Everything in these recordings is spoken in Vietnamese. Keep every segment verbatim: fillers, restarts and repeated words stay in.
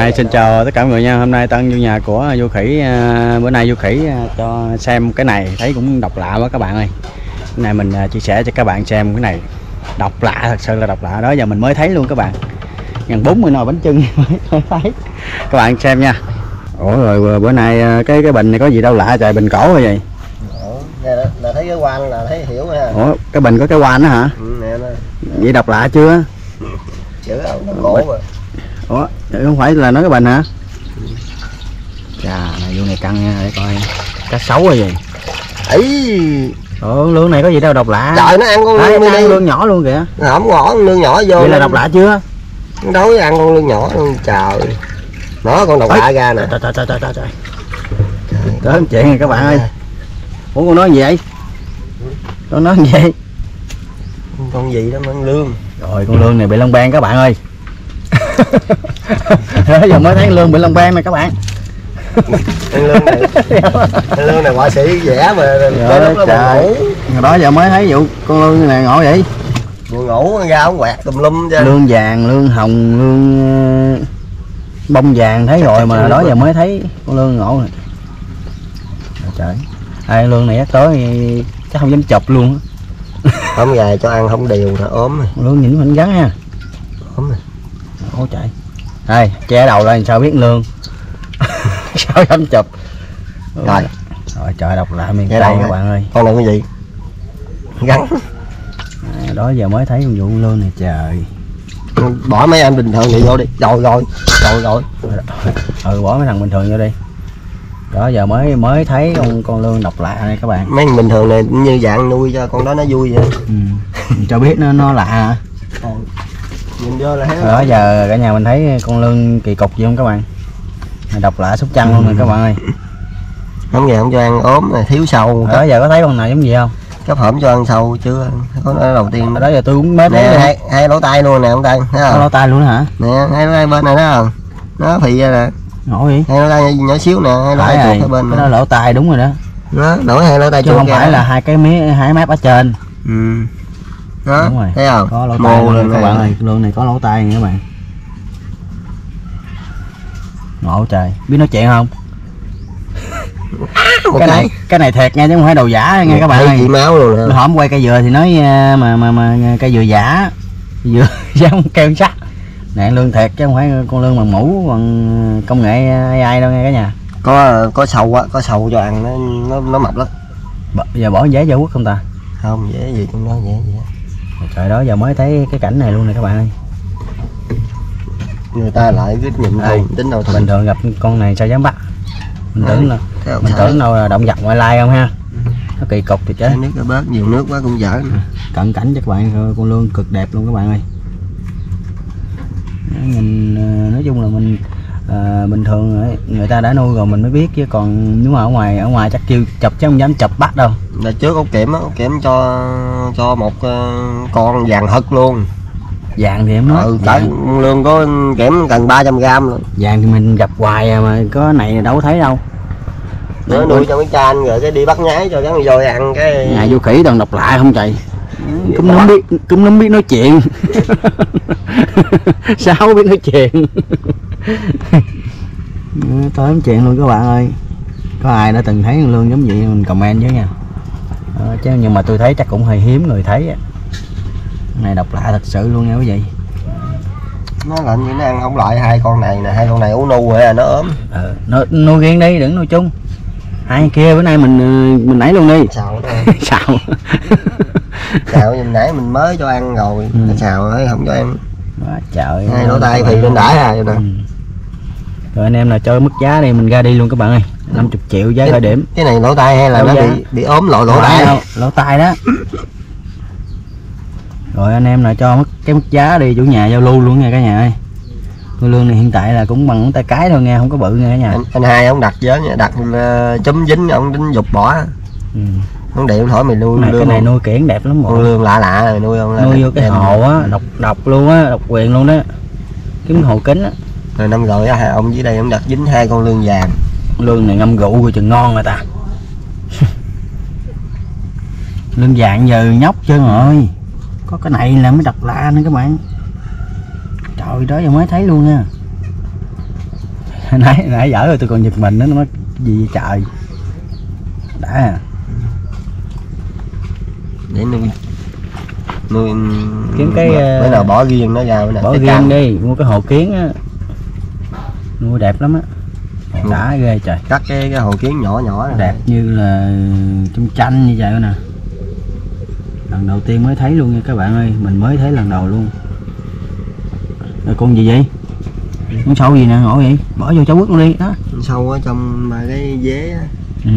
Hi, xin chào tất cả mọi người nha. Hôm nay Tân vô nhà của Du Khỉ. Bữa nay Du Khỉ cho xem cái này, thấy cũng độc lạ quá các bạn ơi. Cái này mình chia sẻ cho các bạn xem, cái này độc lạ, thật sự là độc lạ. Đó giờ mình mới thấy luôn các bạn. Gần bốn mươi nồi bánh chưng mới thấy. Các bạn xem nha. Ủa rồi bữa nay cái cái bình này có gì đâu lạ trời, bình cổ rồi vậy? Nè, là thấy cái quan là thấy hiểu nha. Ủa cái bình có cái quan đó hả? Ừ, nè, nè. Vậy độc lạ chưa? Chữ nó cổ rồi. Ủa không phải là nói cái bình hả? Chà, này vô này căng nha, để coi cá sấu rồi gì. Ấy. Ủa lương này có gì đâu độc lạ. Trời, nó ăn con lương mini. Ăn lương nhỏ luôn kìa. Không ngỏ lương nhỏ vô. Vậy là độc lạ chưa? Đâu có ăn con lương nhỏ luôn, trời. Nó con độc lạ ra nè. Trời trời trời trời trời. Trời. Tới chuyện rồi các bạn ơi. Ủa con nói gì vậy? Con nói gì vậy? Con gì đó con lương. Rồi con lương này bị lông ban các bạn ơi. Đó giờ mới thấy lương bị lông ban này các bạn. Con lương này, con lương này họa sĩ vẽ mà tới lúc nó buồn ngủ. Đó giờ mới thấy vụ con lương này ngộ vậy. Buồn ngủ ra ống quẹt tùm lum chứ. Lương vàng, lương hồng, lương bông vàng thấy rồi mà đó giờ mới thấy con lương ngộ này. Trời. Ai lương này tới chắc không dám chụp luôn. Không gà cho ăn không đều là ốm rồi. Lương nhìn mình gắn ha. Ốm rồi. Ôi trời. Đây, che đầu lên sao biết lương. Sao dám chụp. Rồi. Rồi trời độc lạ miền Tây các bạn ơi. Con này cái gì? Gắn. À, đó giờ mới thấy vụ lương này trời. Bỏ mấy anh bình thường vậy vô đi. Rồi rồi. Rồi rồi. Ừ bỏ mấy thằng bình thường vô đi. Đó giờ mới mới thấy con con lương độc lạ này các bạn. Mấy thằng bình thường này như dạng nuôi cho con đó nó vui vậy. Ừ. Cho biết nó nó lạ hả? Ừ. Nhìn vô là thấy. Đó giờ cả nhà mình thấy con lương kỳ cục gì không các bạn? Độc lạ Sóc Trăng luôn rồi các bạn ơi. Không nghe không cho ăn ốm này, thiếu sâu. Đó giờ có thấy con nào giống gì không? Cấp hổm cho ăn sâu chưa? Có nó đầu tiên đó giờ tôi cũng mới thấy nè, hai, hai lỗ tai luôn nè ông Tân, thấy không? Có lỗ tai luôn hả? Nè, hai lỗ tai bên này đó không? Nó phì ra nè. Ngộ vậy? Hai lỗ tai nhỏ xíu nè, hai lỗ tai chuột ở bên. Cái đó lỗ tai đúng rồi đó. Nó nổi hai lỗ tai chứ chuột không phải đó. Là hai cái mé hai mép ở trên. Ừ. Đó, đúng rồi. thấy không? Có lỗ tai luôn các bạn ơi, lương này có lỗ tai nha các bạn. Ngộ trời, biết nói chuyện không? Một cái, cái này cái này thiệt nha chứ không phải đồ giả nghe các bạn ơi. Chị máu luôn nè. Hổm quay cây dừa thì nói mà mà mà cây dừa giả, dừa giống keo sắt. Nè lương thiệt chứ không phải con lương bằng mũ bằng công nghệ a i đâu nghe cả nhà. Có có sầu á, có sầu cho ăn nó nó, nó mập lắm. B giờ bỏ vé vô quốc không ta? Không dễ gì trong đó dễ gì. Trời đó giờ mới thấy cái cảnh này luôn nè các bạn ơi. Người ta lại cứ nhịn thôi, tính đâu bình thường gặp con này sao dám bắt. Mình à, tưởng là mình tưởng đâu là động vật ngoại lai không ha. Nó kỳ cục thì chứ. Nước nó bớt nhiều nước quá cũng dở. Cận cảnh cho các bạn, con lương cực đẹp luôn các bạn ơi. Nhìn nói chung là mình à, bình thường người ta đã nuôi rồi mình mới biết, chứ còn nếu mà ở ngoài ở ngoài chắc kêu chụp chứ không dám chụp bắt đâu. Là trước ốc kiểm á, ốc kiểm cho cho một uh, con vàng hực luôn. Vàng thì em nói ừ, cả lương có kiểm gần ba trăm gram luôn. Vàng thì mình gặp hoài à, mà có này đâu có thấy đâu. Nó nuôi cho mấy cha anh rồi cái đi bắt nhái cho gắn vô ăn cái. Nhà Du Khỉ toàn độc lạ không trời. Cũng nó biết cũng nó biết nói chuyện. Sao biết nói chuyện. Tới nói chuyện luôn các bạn ơi. Có ai đã từng thấy lương giống vậy mình comment chứ nha. À, chứ nhưng mà tôi thấy chắc cũng hơi hiếm người thấy. Này độc lạ thật sự luôn nha quý vị. Nó lạnh như nó ăn không loại hai con này nè, hai con này uống nu rồi à, nó ốm. Ờ, nó nuôi riêng đi, đừng nuôi chung. Hai kia bữa nay mình mình nãy luôn đi. Xào đó. Xào. Xào nhìn nãy mình mới cho ăn rồi, ừ. Xào ấy không cho ăn. Quá trời. Hai lỗ tai thì lên đãi à vậy nè. Ừ. Rồi anh em là cho mức giá đi mình ra đi luôn các bạn ơi. năm mươi triệu giá khởi điểm. Cái này lỗ tai hay là đâu nó giá? bị bị ốm lỗ lỗ tai đâu, lỗ tai đó. Rồi anh em là cho mức cái mức giá đi, chủ nhà giao lưu luôn nha cả nhà ơi. Con lương này hiện tại là cũng bằng tay cái thôi nghe, không có bự nha cả nhà. Anh, anh hai ông đặt với nha, đặt uh, chấm dính ông đánh dục bỏ. Ừ. Ông điện hỏi mình nuôi này, lương. Cái này nuôi kiển đẹp lắm rồi. Lương lạ lạ rồi nuôi ông. Nuôi vô cái hồ á, độc độc luôn á, độc quyền luôn đó. Kiếm hồ kính á. Rồi năm rồi á, ông dưới đây ông đặt dính hai con lương vàng. Lương này ngâm rượu rồi chừng ngon rồi ta. Lương vàng giờ nhóc chứ rồi. Có cái này là mới độc lạ nữa các bạn. Trời đó giờ mới thấy luôn nha. nãy nãy dở rồi tôi còn giật mình nữa, nó gì vậy trời. Đã à. Để nuôi nuôi Kiếm cái bữa nào bỏ riêng nó ra, bữa nào bỏ riêng cam. đi, mua cái hồ kiến á, nuôi đẹp lắm á, đã ghê trời. Cắt cái cái hồ kiến nhỏ nhỏ này. Đẹp như là trong tranh như vậy nè, lần đầu tiên mới thấy luôn nha các bạn ơi, mình mới thấy lần đầu luôn. Rồi con gì vậy? Con sâu gì nè, ngộ vậy? Bỏ vô cháu quất luôn đi đó. Sâu ở trong mà cái dế á. Ừ.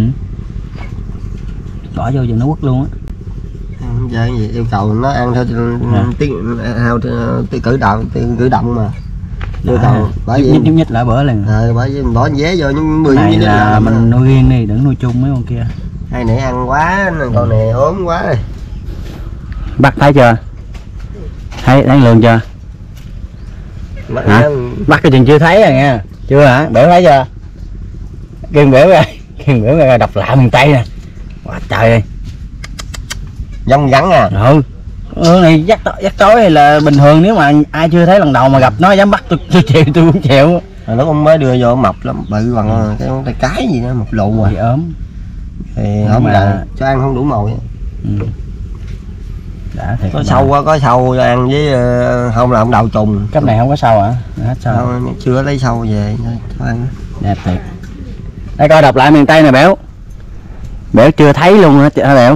Bỏ vô cho nó quất luôn á. Không chơi gì, yêu cầu nó ăn theo tiếng theo tiếng cử động, tiếng cử động mà. Yêu cầu bởi vì nhích nhích nhích lại bữa lần. Ờ, bởi vì mình bỏ dế vô nhưng mười này là là mình nuôi riêng đi, đừng nuôi chung mấy con kia. Hai nãy ăn quá, con này ốm quá rồi. Bắt thấy chưa? Thấy đáng lường chưa? Bắt Hả? Bắt cái chừng chưa thấy rồi nha. Chưa hả? Bẻo thấy chưa? Kiên bẻo ra, kiên bẻo ra độc lạ miền Tây nè. Quá trời ơi. Dông vắng à. Ừ. Ừ này dắt dắt tối này là bình thường, nếu mà ai chưa thấy lần đầu mà gặp nó dám bắt tôi tôi chịu, tôi cũng chịu. Hồi lúc ông mới đưa vô mập lắm, bự bằng cái cái cái gì đó, mập lụ à. Thì ốm. Thì không mà... là cho ăn không đủ mồi. Ừ. Đã thiệt. Có sâu quá, có sâu cho ăn với uh, không là ông đào trùng. Cấp này không có sâu hả? Hết sâu. Không, chưa lấy sâu về cho ăn. Đẹp thiệt. Đây coi đọc lại miền Tây nè Béo. Béo chưa thấy luôn hả hả Béo?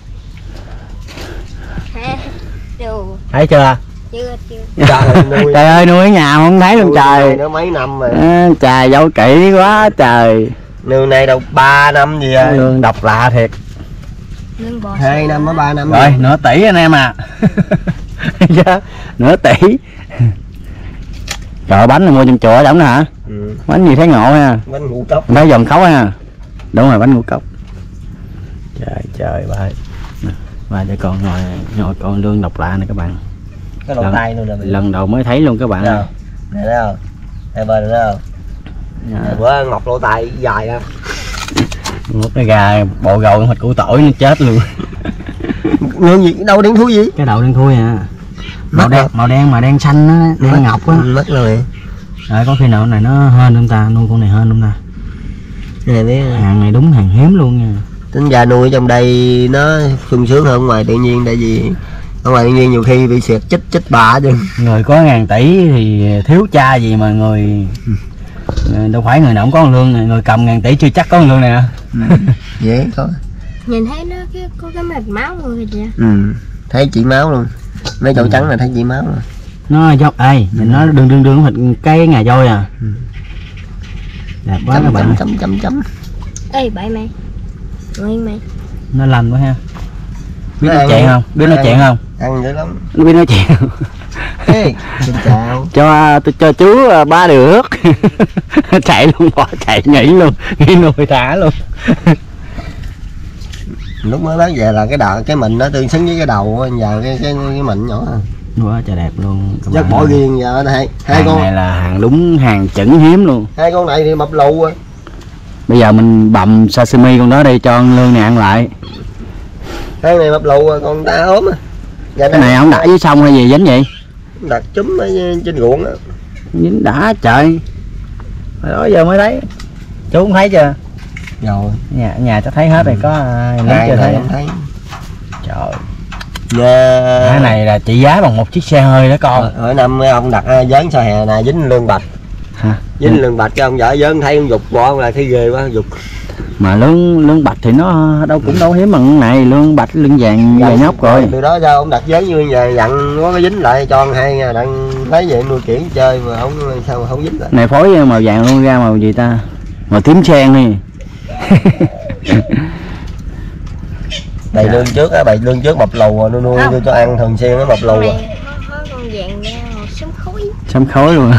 Thấy chưa? Chưa chưa. Trời, nuôi... trời ơi nuôi ở nhà không thấy luôn trời. Nó mấy năm rồi. À, trời dấu kỹ quá trời. Nuôi này đâu ba năm gì rồi. Lương độc lạ thiệt. Hai năm mới ba năm rồi, rồi nửa tỷ anh em à. Nửa tỷ. Trời bánh này mua trong chùa đóng nè hả? Ừ. Bánh gì thấy ngộ ha. Bánh ngũ cốc. Thấy giòn khấu ha. Đúng rồi, bánh ngũ cốc. Trời trời ba. Ba cho con ngồi ngồi con lương độc lạ này các bạn. Cái lỗ tai luôn nè. Lần đầu mới thấy luôn các bạn. Nè thấy không? Đây bên đó không? Dạ. Bữa ngọc lỗ tai dài ra. Một cái gà bộ gầu thịt củ tỏi nó chết luôn. Lương gì đâu đen thui gì? Cái đầu đen thui à. Màu đen, màu đen mà đen xanh á, đen mất, ngọc á. Mất rồi. Rồi có khi nào này nó hên không ta, nuôi con này hên không ta? Này biết. Hàng này đúng hàng hiếm luôn nha. Tính ra nuôi trong đây nó sung sướng hơn ngoài tự nhiên, tại vì ở ngoài tự nhiên nhiều khi bị xịt chích chích bạ chứ. Người có ngàn tỷ thì thiếu cha gì mà người đâu phải người nào cũng có con lương này, người cầm ngàn tỷ chưa chắc có con lương nè. Ừ. Dễ có. Nhìn thấy nó cái có cái mạch máu luôn kìa. Ừ. Thấy chỉ máu luôn. Mấy chỗ ừ. trắng là thấy chỉ máu rồi. Nó dốc ê, nhìn nó đường đường đường thịt cái ngà voi à. Ừ. Đẹp quá chấm, các bạn. Chấm chấm chấm. Ê bậy mày. Nguyên mày. Nó lành quá ha. Biết nó nói chuyện không? Biết nói chuyện không? Ăn dữ lắm. Nó biết nói chuyện không? Hey, xin chào. Cho tôi cho chú ba được. Chạy luôn, bỏ chạy nhảy luôn, nghĩ nuôi thả luôn. Lúc mới bán về là cái đầu cái mình nó tương xứng với cái đầu, giờ cái cái cái mình nhỏ. Quá trời đẹp luôn. Chắc bỏ riêng giờ đây. Hai hàng con này là hàng đúng hàng chuẩn hiếm luôn. Hai con này thì mập lù à. Bây giờ mình bầm sashimi con đó đi cho con lương này ăn lại. Hai này mập lù à, con ta ốm à. Dạ, cái này không đặt dưới sông hay gì dính vậy? Đặt chúm ở trên ruộng á. Dính đã trời. Hồi đó giờ mới thấy. Chú cũng thấy chưa? Rồi. Nhà nhà cho thấy hết rồi, có ai chưa thấy? thấy. Trời. Yeah. Cái này là trị giá bằng một chiếc xe hơi đó con. Ở, ở năm ông đặt dớn sao hè nè, dính lương bạch. Hả? Dính ừ. lương bạch cho ông vợ dớn thấy ông dục bỏ ông là thấy ghê quá dục. Mà lương lương bạch thì nó đâu cũng đâu hiếm bằng này, lương bạch lương vàng vàng nhóc rồi. Từ đó ra ông đặt dớn như vậy dặn có cái dính lại cho ông hai nha, đang thấy vậy nuôi kiển chơi mà không sao mà không dính lại. Này phối màu vàng luôn ra màu gì ta? Màu tím sen đi. Bày dạ. lương trước á, bày lương trước mập lù rồi nuôi nuôi đưa cho ăn thường xuyên nó mập lù rồi. Con vàng màu sấm khối. Sấm khối luôn.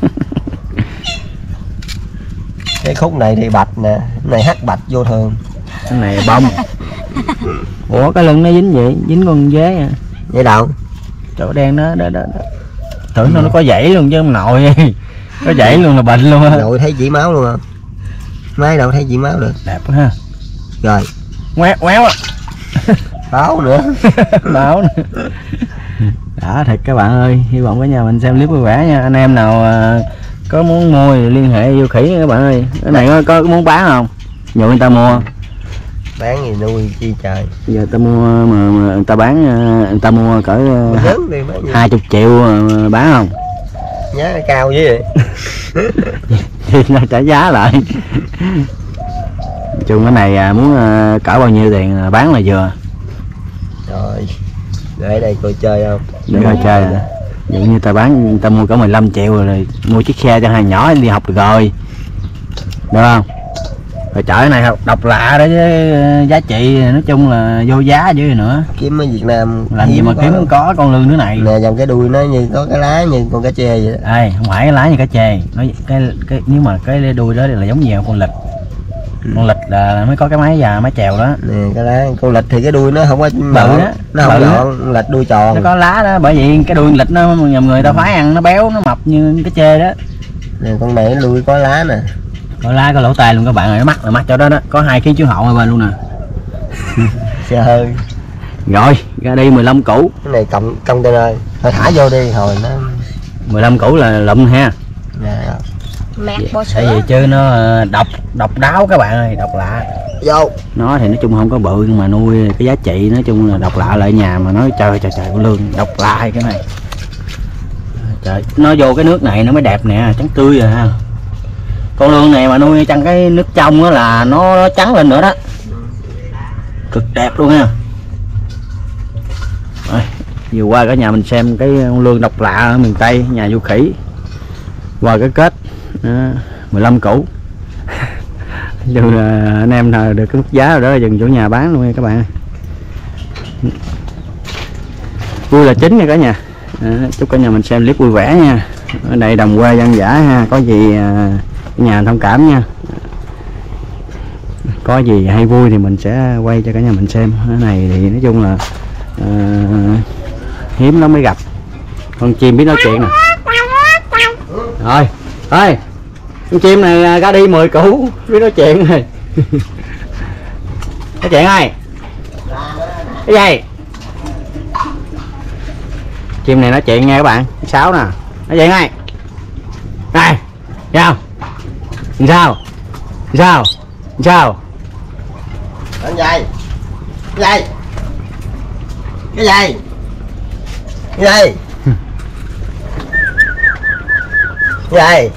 Cái khúc này thì bạch nè, cái này hắc bạch vô thường. Cái này bông. Ủa cái lưng nó dính vậy, dính con dế à. Vậy đâu? Chỗ đen đó đó đó. đó. Tưởng ừ. nó nó có dãy luôn chứ không nội. Có dãy luôn là bệnh luôn á. Nội thấy chỉ máu luôn không? Máy đâu thấy chỉ máu được. Đẹp quá ha. Rồi. Ngoéo ngoéo á. Báo nữa. Báo nữa. Đã thật các bạn ơi, hy vọng cả nhà mình xem clip vui vẻ nha. Anh em nào uh, có muốn mua thì liên hệ vô khỉ các bạn ơi. Cái này có, có muốn bán không? Nhờ người ta mua. Bán gì nuôi chi trời. Giờ ta mua mà, mà người ta bán, người ta mua cỡ hai chục triệu bán không? Giá cao với vậy. Thì nó trả giá lại. Chung cái này muốn cỡ bao nhiêu tiền bán là vừa. Rồi, để đây coi chơi không? Để coi chơi à. Dụ như ta bán, người ta mua cỡ mười lăm triệu rồi, rồi mua chiếc xe cho hai nhỏ đi học được rồi. Được không? Rồi chợ cái này độc lạ đó chứ giá trị nói chung là vô giá dữ nữa. Kiếm ở Việt Nam làm gì mà kiếm có, có con lươn nữa này. Nè dòng cái đuôi nó như có cái lá như con cá chê vậy đó. Đây, không phải cái lá như cá chê. Nó cái cái nếu mà cái đuôi đó là giống như con lịch. Ừ. Con lịch là mới có cái máy già máy chèo đó. Nè cái lá con lịch thì cái đuôi nó không có bự đó, nó không gọn, lịch đuôi tròn. Nó có lá đó, bởi vì cái đuôi lịch nó nhầm người ta phái ăn nó béo nó mập như cái chê đó. Nè con này đuôi có lá nè. Có lá có lỗ tai luôn các bạn ơi, mắt là mắt cho đó đó, có hai ký chiếu hậu ở bên luôn nè. Trời. Rồi, ra đi mười lăm củ. Cái này cộng container. Thôi thả vô đi hồi nó mười lăm củ là lụm ha. Dạ. Mạc bò sữa. Tại vì chứ nó độc độc đáo các bạn ơi, độc lạ. Vô. Nó thì nói chung không có bự nhưng mà nuôi cái giá trị nói chung là độc lạ lại nhà mà nói trời trời trời con lương độc lạ cái này. Trời, nó vô cái nước này nó mới đẹp nè, trắng tươi rồi ha. Con lương này mà nuôi trong cái nước trong đó là nó, nó trắng lên nữa đó, cực đẹp luôn ha. Rồi, vừa qua cả nhà mình xem cái con lương độc lạ ở miền Tây nhà Du Khỉ qua cái kết đó, mười lăm củ. Dù là anh em nào được cái mức giá rồi đó dừng chỗ nhà bán luôn nha các bạn. Vui là chính nha cả nhà. Đó, chúc cả nhà mình xem clip vui vẻ nha. Ở đây đồng quê dân dã ha, có gì nhà thông cảm nha. Có gì hay vui thì mình sẽ quay cho cả nhà mình xem. Cái này thì nói chung là uh, hiếm lắm mới gặp con chim biết nói chuyện nè. Rồi ơi, con chim này ra đi mười củ biết nói chuyện rồi. Nói chuyện ơi, cái gì chim này nói chuyện nha các bạn. Sáu nè, nói chuyện ơi, này sao sao sao sao cái gì cái gì cái gì cái gì cái gì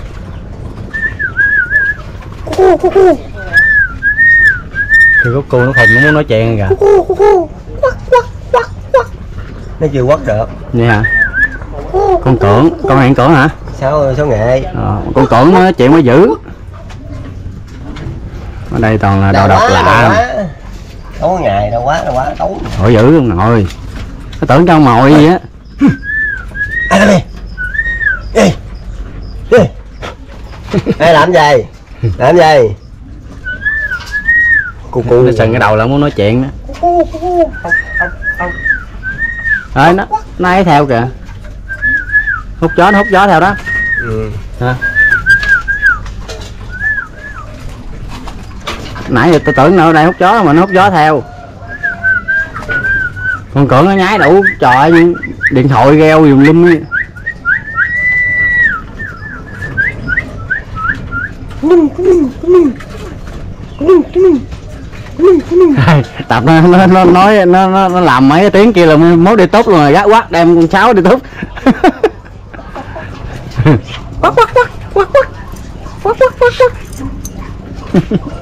thì có cô nó khùng nó muốn nói chuyện kìa. Nó chưa quất được Vậy hả? Con cưỡng, con hẹn cưỡng hả? Sao số nghệ Ờ, con cưỡng nó nói chuyện mới dữ. Ở đây toàn là đồ độc lạ. Đâu có ngày đâu quá đâu quá tối. Thôi dữ luôn nội. Nó tưởng trong mồi gì á. Ai làm gì? Đi. Đi. Ai làm gì? Làm gì? Cô cô nó sần cái đầu là muốn nói chuyện đó. Rồi nó nó ấy theo kìa. Hút gió nó hút gió theo đó. Ừ. Hả? Nãy giờ tôi tưởng nó ở đây hút gió mà nó hút gió theo. Con cưỡng nó nhái đủ trời nhưng điện thoại reo dùm lum ấy. Tập nó nó nó nói nó nó, nó làm mấy cái tiếng kia là mốt đi túp luôn rồi, gác quát đem con sáu đi túp. Quát quát quát quát quát quát quát quát quát.